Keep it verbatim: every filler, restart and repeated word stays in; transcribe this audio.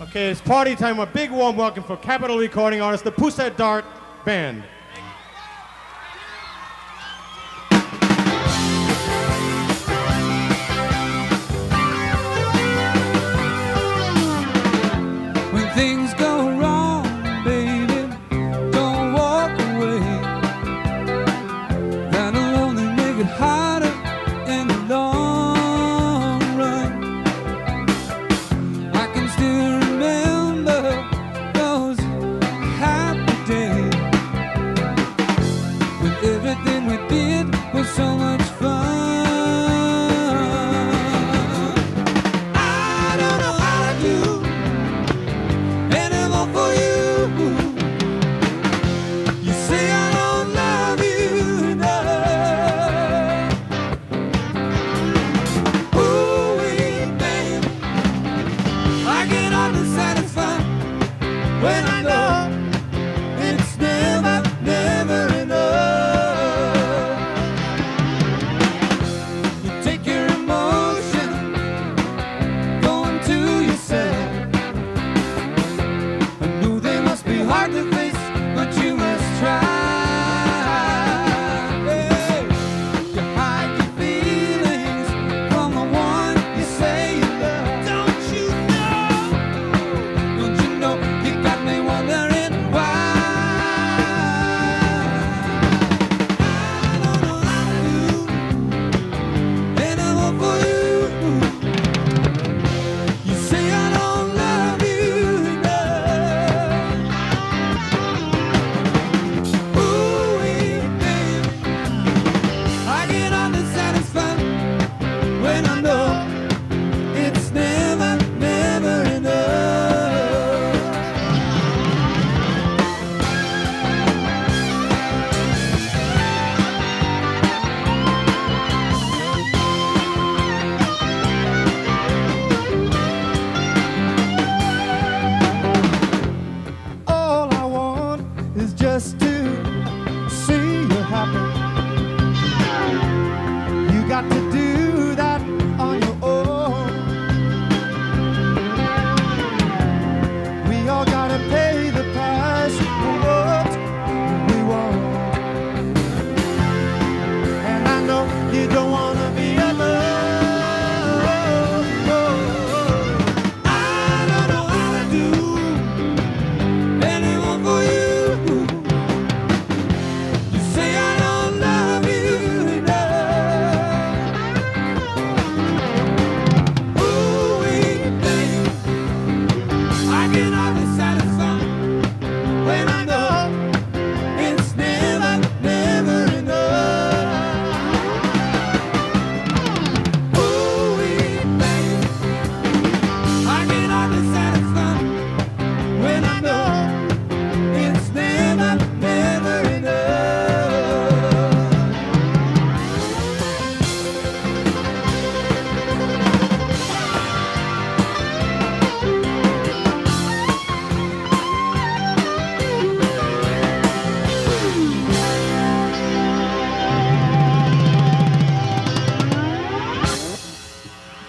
Okay, it's party time. A big warm welcome for Capitol recording artist, the Pousette-Dart Band. When things go wrong, baby, don't walk away. That'll only make it harder in the long run. I can still remember those happy days when everything we did was so much fun. I don't know how to do for you. You say I don't love you enough. Ooh, babe, I get unsatisfied when I know it's never, never enough. You take your emotion, going to yourself. Hard to face, but you must try. Hey, you hide your feelings from the one you say you love. Don't you know? Don't you know? You got me wondering why. I don't know how to do anymore for you. You say I don't love you. When I know it's never, never enough. All I want is just to see you happy. You got to do that on your own. We all gotta pay the price for what we want. And I know you don't wanna be alone. I don't know how to do anyone for you. You say I don't love you enough. I cannot